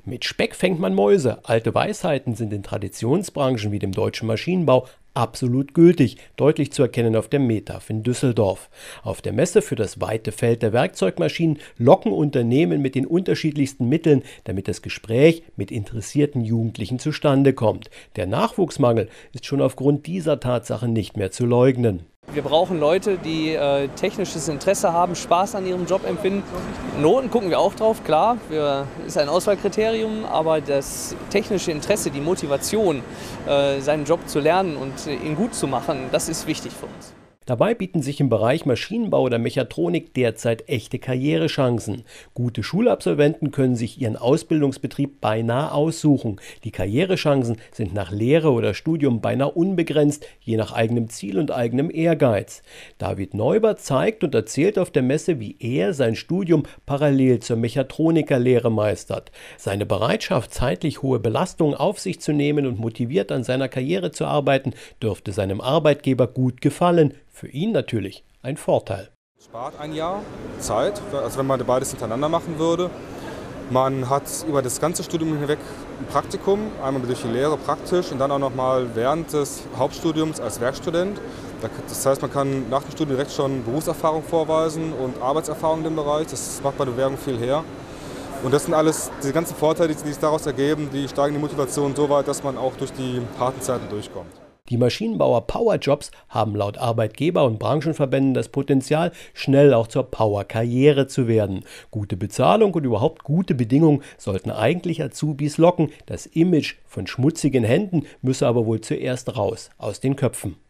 Mit Speck fängt man Mäuse. Alte Weisheiten sind in Traditionsbranchen wie dem deutschen Maschinenbau absolut gültig, deutlich zu erkennen auf der METAF in Düsseldorf. Auf der Messe für das weite Feld der Werkzeugmaschinen locken Unternehmen mit den unterschiedlichsten Mitteln, damit das Gespräch mit interessierten Jugendlichen zustande kommt. Der Nachwuchsmangel ist schon aufgrund dieser Tatsache nicht mehr zu leugnen. Wir brauchen Leute, die technisches Interesse haben, Spaß an ihrem Job empfinden. Noten gucken wir auch drauf, klar, ist ein Auswahlkriterium, aber das technische Interesse, die Motivation, seinen Job zu lernen und ihn gut zu machen, das ist wichtig für uns. Dabei bieten sich im Bereich Maschinenbau oder Mechatronik derzeit echte Karrierechancen. Gute Schulabsolventen können sich ihren Ausbildungsbetrieb beinahe aussuchen. Die Karrierechancen sind nach Lehre oder Studium beinahe unbegrenzt, je nach eigenem Ziel und eigenem Ehrgeiz. David Neubert zeigt und erzählt auf der Messe, wie er sein Studium parallel zur Mechatronikerlehre meistert. Seine Bereitschaft, zeitlich hohe Belastungen auf sich zu nehmen und motiviert an seiner Karriere zu arbeiten, dürfte seinem Arbeitgeber gut gefallen. Für ihn natürlich ein Vorteil. Spart ein Jahr Zeit, also wenn man beides hintereinander machen würde. Man hat über das ganze Studium hinweg ein Praktikum, einmal durch die Lehre praktisch und dann auch nochmal während des Hauptstudiums als Werkstudent. Das heißt, man kann nach dem Studium direkt schon Berufserfahrung vorweisen und Arbeitserfahrung in dem Bereich. Das macht bei der Bewerbung viel her. Und das sind alles, diese ganzen Vorteile, die sich daraus ergeben, die steigen die Motivation so weit, dass man auch durch die harten Zeiten durchkommt. Die Maschinenbauer Powerjobs haben laut Arbeitgeber und Branchenverbänden das Potenzial, schnell auch zur Powerkarriere zu werden. Gute Bezahlung und überhaupt gute Bedingungen sollten eigentlich Azubis locken. Das Image von schmutzigen Händen müsse aber wohl zuerst raus aus den Köpfen.